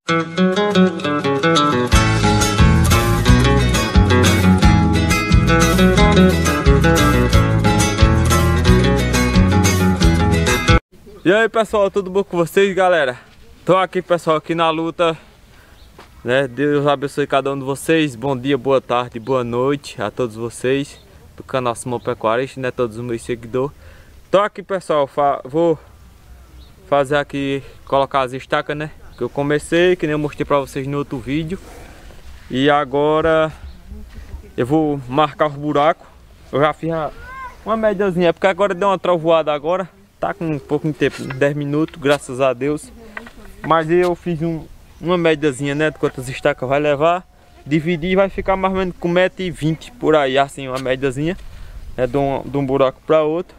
E aí pessoal, tudo bom com vocês, galera? Tô aqui pessoal, aqui na luta, né? Deus abençoe cada um de vocês. Bom dia, boa tarde, boa noite a todos vocês do canal Simão Pecuarista, né? Todos os meus seguidores. Tô aqui pessoal, vou fazer aqui, colocar as estacas, né? Que eu comecei, que nem eu mostrei pra vocês no outro vídeo. E agora eu vou marcar os buracos. Eu já fiz uma médiazinha, porque agora deu uma trovoada agora. Tá com um pouco de tempo, 10 minutos, graças a Deus. Mas eu fiz uma médiazinha, né, de quantas estacas vai levar. Dividir, vai ficar mais ou menos com 1,20 m por aí, assim, uma médiazinha, né, de um buraco para outro.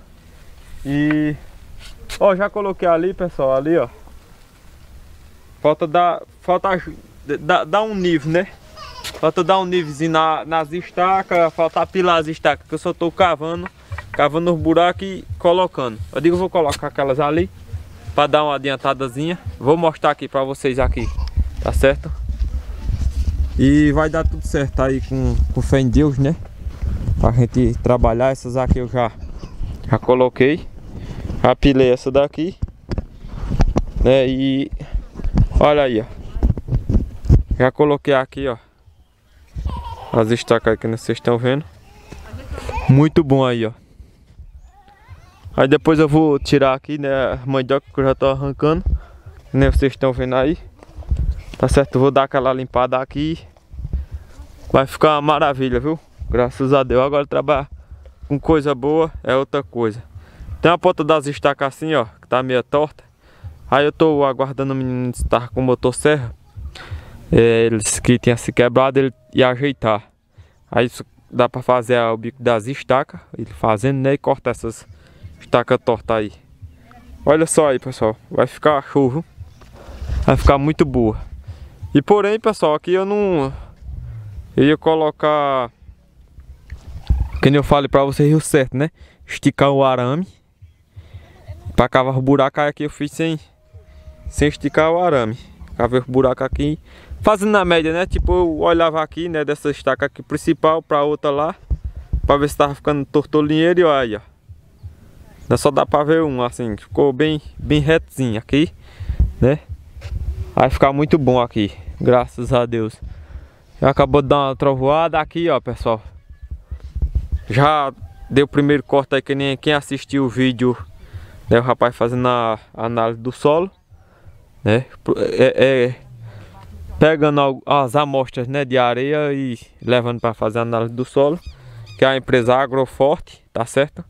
E ó, já coloquei ali, pessoal, ali, ó. Falta dar um nível, né? Falta dar um nívelzinho nas estacas, falta apilar as estacas, que eu só tô cavando os buracos e colocando. Eu digo, eu vou colocar aquelas ali para dar uma adiantadazinha. Vou mostrar aqui para vocês aqui, tá certo? E vai dar tudo certo aí com fé em Deus, né? Pra gente trabalhar. Essas aqui eu já coloquei, apilei essa daqui, né? E olha aí, ó, já coloquei aqui, ó, as estacas que vocês estão vendo. Muito bom aí, ó. Aí depois eu vou tirar aqui, né, a mandioca que eu já tô arrancando, né, vocês estão vendo aí. Tá certo? Eu vou dar aquela limpada aqui. Vai ficar uma maravilha, viu? Graças a Deus. Agora trabalhar com coisa boa é outra coisa. Tem a ponta das estacas assim, ó, que tá meio torta. Aí eu tô aguardando o menino estar com o motosserra. Eles que tinha se quebrado, ele ia ajeitar. Aí isso dá pra fazer o bico das estacas, ele fazendo, né, e cortar essas estaca torta aí. Olha só aí, pessoal, vai ficar show, viu? Vai ficar muito boa. E porém, pessoal, aqui eu ia colocar, que nem eu falei pra vocês, o certo, né? Esticar o arame pra cavar o buraco. Aqui eu fiz sem esticar o arame. Cavei o buraco aqui, fazendo na média, né? Tipo, eu olhava aqui, né, dessa estaca aqui principal pra outra lá, pra ver se tava ficando tortolinheiro. E olha aí, ó, só dá pra ver um, assim, ficou bem retinho aqui, né? Vai ficar muito bom aqui, graças a Deus. Já acabou de dar uma trovoada aqui, ó, pessoal. Já deu o primeiro corte aí, que nem quem assistiu o vídeo, né, o rapaz fazendo a análise do solo, né? Pegando as amostras, né, de areia e levando para fazer a análise do solo, que é a empresa Agroforte, tá certo?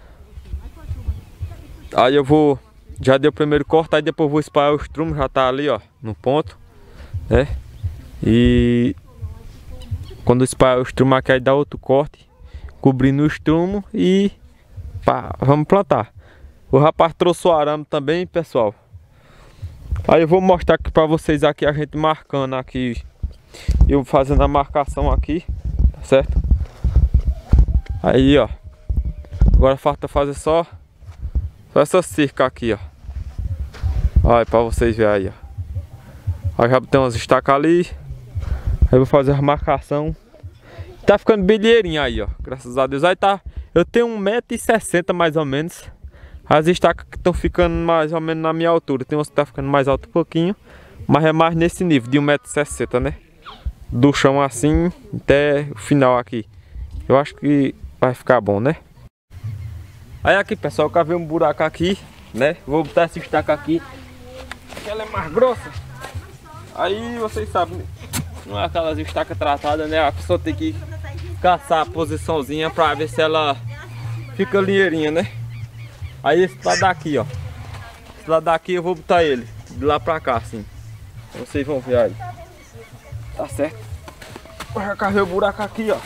Aí eu vou, já deu o primeiro corte, aí depois vou espalhar o estrumo, já tá ali, ó, no ponto, né? E quando espalhar o estrumo aqui, aí dá outro corte, cobrindo o estrumo e pá, vamos plantar. O rapaz trouxe o arame também, pessoal. Aí eu vou mostrar aqui pra vocês aqui, a gente marcando aqui, eu fazendo a marcação aqui, tá certo? Aí, ó, agora falta fazer só essa cerca aqui, ó. Olha, pra vocês verem aí, ó. Aí já tem umas estacas ali. Aí eu vou fazer a marcação. Tá ficando bilheirinho aí, ó, graças a Deus. Aí tá, eu tenho 1,60 m mais ou menos. As estacas que estão ficando mais ou menos na minha altura. Tem umas que tá ficando mais alto um pouquinho, mas é mais nesse nível, de 1,60 m, né? Do chão assim até o final aqui. Eu acho que vai ficar bom, né? Aí aqui, pessoal, eu cavei um buraco aqui, né? Vou botar essa estaca aqui, que ela é mais grossa. Aí vocês sabem, não é aquelas estacas tratadas, né? A pessoa tem que caçar a posiçãozinha pra ver se ela fica lieirinha, né? Aí esse lado daqui, ó, esse lado daqui eu vou botar ele de lá pra cá, assim. Vocês vão ver aí. Tá certo? Eu já cavei o buraco aqui, ó.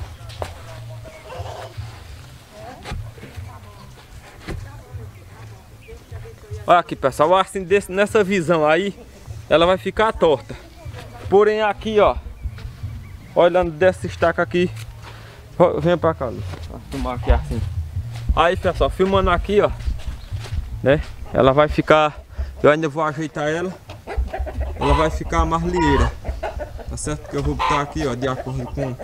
Olha aqui, pessoal, assim, nessa visão aí, ela vai ficar torta. Porém aqui, ó, olhando dessa estaca aqui, vem pra cá, vou filmar aqui assim. Aí, pessoal, filmando aqui, ó, né, ela vai ficar, eu ainda vou ajeitar ela, ela vai ficar mais lieira. Tá certo? Que eu vou botar aqui, ó, de acordo com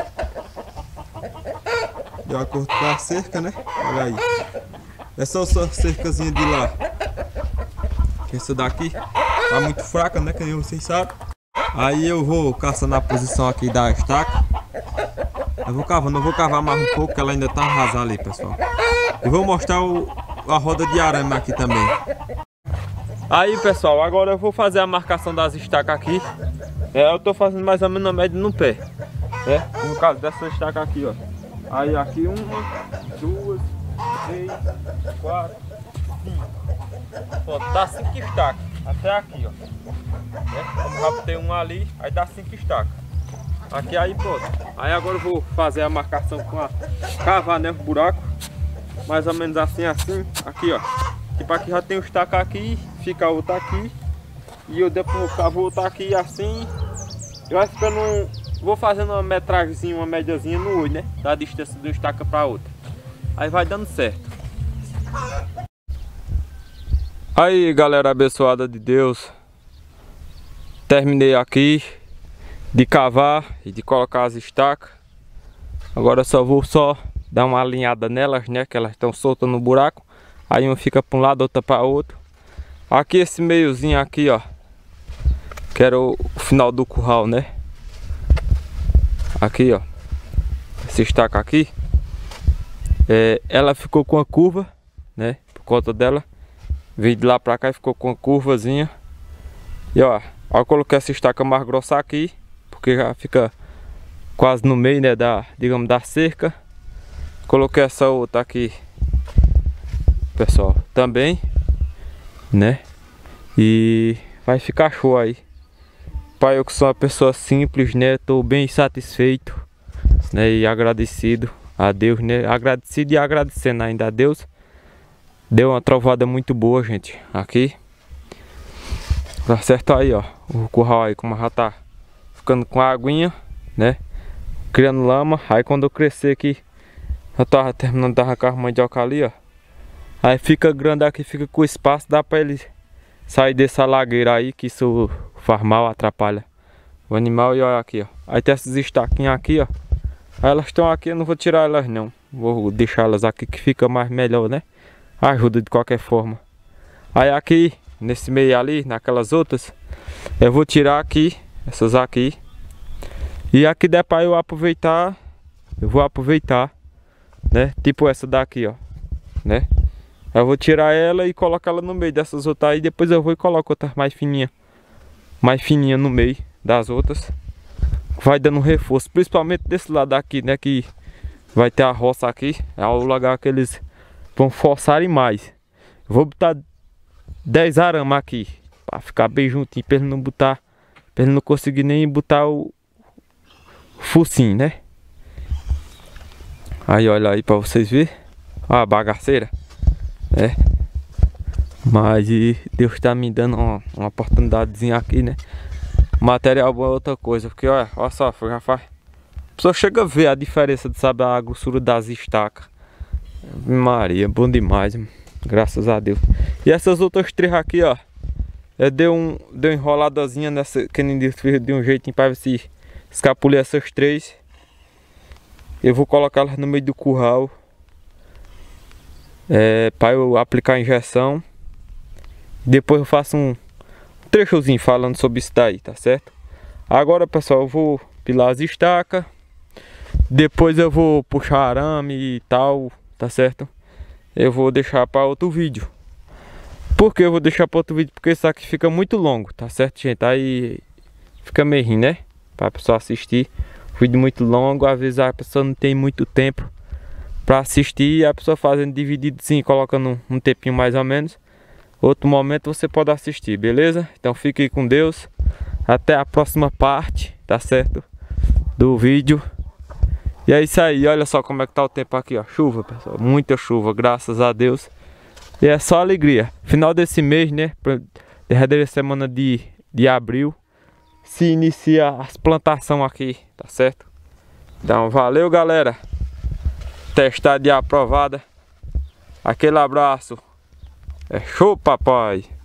a cerca, né? Olha aí. Essa é só a cercazinha de lá. Essa daqui tá muito fraca, né? Que nem vocês sabem. Aí eu vou caçando a posição aqui da estaca. Eu vou cavar mais um pouco, que ela ainda tá rasada ali, pessoal. E vou mostrar a roda de arame aqui também. Aí, pessoal, agora eu vou fazer a marcação das estacas aqui. Eu tô fazendo mais ou menos a média no pé. No caso dessa estaca aqui, ó. Aí aqui 1, 2, 3, 4, 5. Pronto, dá 5 estacas. Até aqui, ó. Como já botei um ali, aí dá 5 estacas. Aqui aí pronto. Aí agora eu vou fazer a marcação com a cavar, né, o buraco. Mais ou menos assim. Aqui, ó. Tipo aqui já tem o estaca aqui, fica outra aqui. E eu depois vou outra aqui assim. Eu vai ficando vou fazendo uma metragemzinha, uma médiazinha no olho, né? Da distância de uma estaca para outra. Aí vai dando certo. Aí, galera abençoada de Deus. Terminei aqui de cavar e de colocar as estacas. Agora só vou dar uma alinhada nelas, né? Que elas estão soltas no buraco. Aí uma fica para um lado, outra para outro. Aqui esse meiozinho aqui, ó. Que era o final do curral, né? Aqui, ó. Essa estaca aqui. Ela ficou com a curva, né? Por conta dela. Veio de lá pra cá e ficou com uma curvazinha. E ó, eu coloquei essa estaca mais grossa aqui. Porque já fica quase no meio, né? Digamos, da cerca. Coloquei essa outra aqui, pessoal, também, né? E vai ficar show aí. Pai, eu que sou uma pessoa simples, né? Tô bem satisfeito, né? E agradecido a Deus, né? Agradecido e agradecendo ainda a Deus. Deu uma trovada muito boa, gente, aqui. Tá certo aí, ó. O curral aí, como já tá ficando com a aguinha, né? Criando lama. Aí quando eu crescer aqui, eu tava terminando de arrancar a mandioca ali, ó. Aí fica grande aqui, fica com espaço, dá pra ele sair dessa lagueira aí, que isso faz mal, atrapalha o animal. E olha aqui, ó. Aí tem essas estaquinhas aqui, ó. Aí elas estão aqui, eu não vou tirar elas não. Vou deixar elas aqui que fica mais melhor, né? Ajuda de qualquer forma. Aí aqui, nesse meio ali, naquelas outras, eu vou tirar aqui, essas aqui. E aqui der pra eu aproveitar, eu vou aproveitar, né? Tipo essa daqui, ó, né? Eu vou tirar ela e colocar ela no meio dessas outras aí. Depois eu vou e coloco outras mais fininha no meio das outras. Vai dando um reforço, principalmente desse lado aqui, né? Que vai ter a roça aqui. É o lugar que eles vão forçarem mais. Eu vou botar 10 aramas aqui, pra ficar bem juntinho, pra ele não botar, pra ele não conseguir nem botar o focinho, né? Aí olha aí pra vocês verem. Ó a bagaceira. Mas Deus tá me dando uma oportunidadezinha aqui, né? Material bom é outra coisa. Porque olha só, já faz. A pessoa chega a ver a diferença de saber a grossura das estacas. Maria, bom demais, mano. Graças a Deus. E essas outras três aqui, ó. Deu uma enroladazinha nessa. Que nem de um jeitinho pra ver se escapulir essas três. Eu vou colocar elas no meio do curral. Para eu aplicar a injeção. Depois eu faço um trechozinho falando sobre isso daí, tá certo? Agora, pessoal, eu vou pilar as estacas. Depois eu vou puxar arame e tal, tá certo? Eu vou deixar para outro vídeo. Por que eu vou deixar para outro vídeo? Porque isso aqui fica muito longo, tá certo, gente? Aí fica meio ruim, né? Para pessoa assistir. Vídeo muito longo, às vezes a pessoa não tem muito tempo para assistir. E a pessoa fazendo dividido sim, colocando um tempinho mais ou menos. Outro momento você pode assistir, beleza? Então fique com Deus. Até a próxima parte, tá certo? Do vídeo. E é isso aí, olha só como é que tá o tempo aqui, ó. Chuva, pessoal, muita chuva, graças a Deus. E é só alegria. Final desse mês, né? Derradeira semana de abril, se inicia as plantações aqui, tá certo? Então valeu, galera. Testado e aprovada. Aquele abraço. É show, papai.